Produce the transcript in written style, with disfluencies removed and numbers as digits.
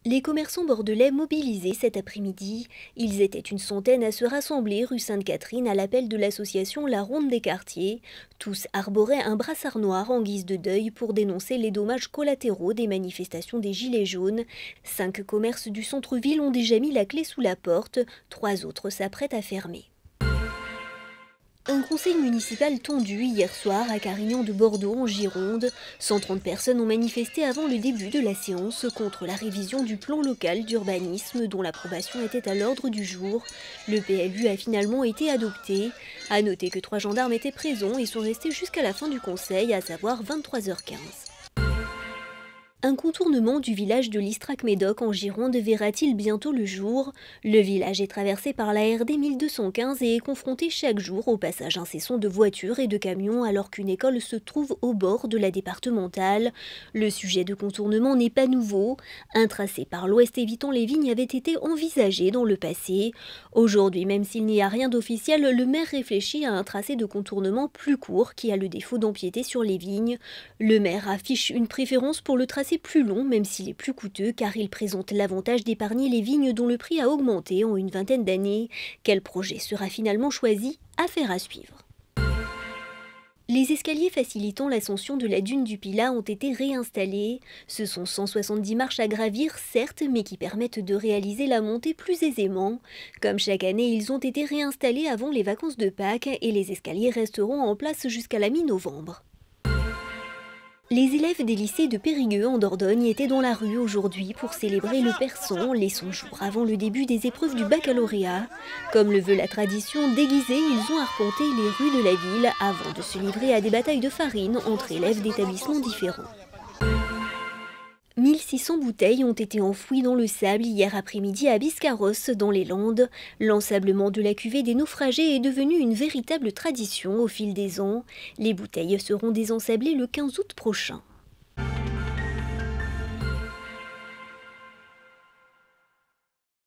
Les commerçants bordelais mobilisés cet après-midi. Ils étaient une centaine à se rassembler rue Sainte-Catherine à l'appel de l'association La Ronde des Quartiers. Tous arboraient un brassard noir en guise de deuil pour dénoncer les dommages collatéraux des manifestations des Gilets jaunes. 5 commerces du centre-ville ont déjà mis la clé sous la porte, 3 autres s'apprêtent à fermer. Un conseil municipal tendu hier soir à Carignan de Bordeaux en Gironde. 130 personnes ont manifesté avant le début de la séance contre la révision du plan local d'urbanisme dont l'approbation était à l'ordre du jour. Le PLU a finalement été adopté. À noter que 3 gendarmes étaient présents et sont restés jusqu'à la fin du conseil, à savoir 23h15. Un contournement du village de Listrac-Médoc en Gironde verra-t-il bientôt le jour? Le village est traversé par la RD 1215 et est confronté chaque jour au passage incessant de voitures et de camions alors qu'une école se trouve au bord de la départementale. Le sujet de contournement n'est pas nouveau. Un tracé par l'ouest évitant les vignes avait été envisagé dans le passé. Aujourd'hui, même s'il n'y a rien d'officiel, le maire réfléchit à un tracé de contournement plus court qui a le défaut d'empiéter sur les vignes. Le maire affiche une préférence pour le tracé plus long, même s'il est plus coûteux, car il présente l'avantage d'épargner les vignes dont le prix a augmenté en une vingtaine d'années. Quel projet sera finalement choisi? Affaire à suivre. Les escaliers facilitant l'ascension de la dune du Pilat ont été réinstallés. Ce sont 170 marches à gravir, certes, mais qui permettent de réaliser la montée plus aisément. Comme chaque année, ils ont été réinstallés avant les vacances de Pâques et les escaliers resteront en place jusqu'à la mi-novembre. Les élèves des lycées de Périgueux en Dordogne étaient dans la rue aujourd'hui pour célébrer le Persan, les 100 jours avant le début des épreuves du baccalauréat. Comme le veut la tradition, déguisés, ils ont arpenté les rues de la ville avant de se livrer à des batailles de farine entre élèves d'établissements différents. 1600 bouteilles ont été enfouies dans le sable hier après-midi à Biscarrosse, dans les Landes. L'ensablement de la cuvée des naufragés est devenu une véritable tradition au fil des ans. Les bouteilles seront désensablées le 15 août prochain.